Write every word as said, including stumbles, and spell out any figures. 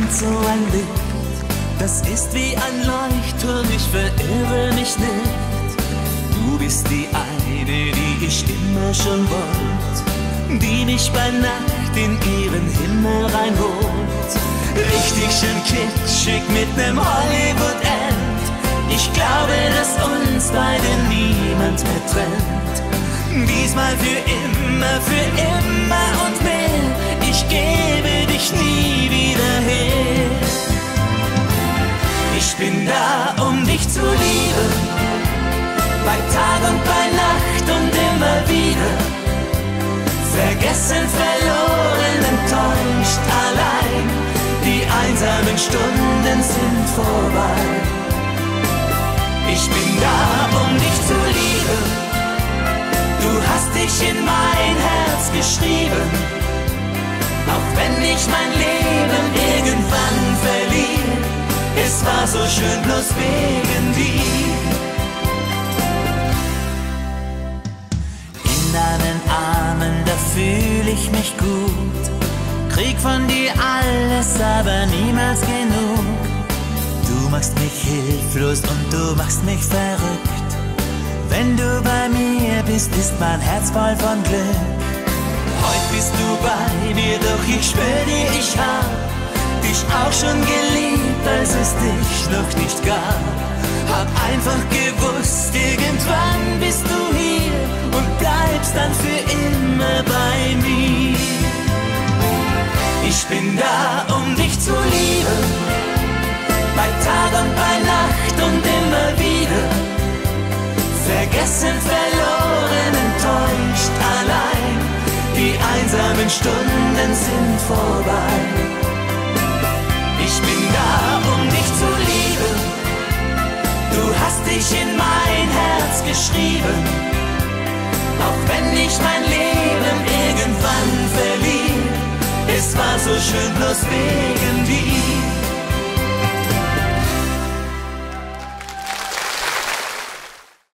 so ein Licht, das ist wie ein Leuchtturm, ich verirre mich nicht. Du bist die eine, die ich immer schon wollte, die mich bei Nacht in ihren Himmel reinholt. Richtig schön kitschig mit nem Hollywood-End. Ich glaube, dass uns beide niemand mehr trennt. Diesmal für immer, für immer und mehr. Ich gebe dich nie wieder her. Ich bin da, um dich zu lieben, bei Tag und bei Nacht und immer wieder. Vergessen, verloren, enttäuscht, allein. Die einsamen Stunden sind vorbei. Ich bin da, um dich zu lieben. Du hast dich in mein Herz geschrieben. Auch wenn ich mein Leben irgendwann verliere, es war so schön bloß wegen dir. In deinen Armen, da fühl ich mich gut. Krieg von dir alles, aber niemals genug. Du machst mich hilflos und du machst mich verrückt. Wenn du bei mir bist, ist mein Herz voll von Glück. Heute bist du bei mir, doch ich schwör dir, ich hab dich auch schon geliebt, als es dich noch nicht gab. Hab einfach gewusst, irgendwann bist du hier und bleibst dann für immer bei mir. Ich bin da, um dich zu lieben, bei Tag und bei Nacht und immer wieder. Vergessen, verloren, enttäuscht, allein. Die einsamen Stunden sind vorbei. Ich bin da, um dich zu lieben. Du hast dich in mein Herz geschrieben. Auch wenn ich mein Leben irgendwann verliere, es war so schön bloß wegen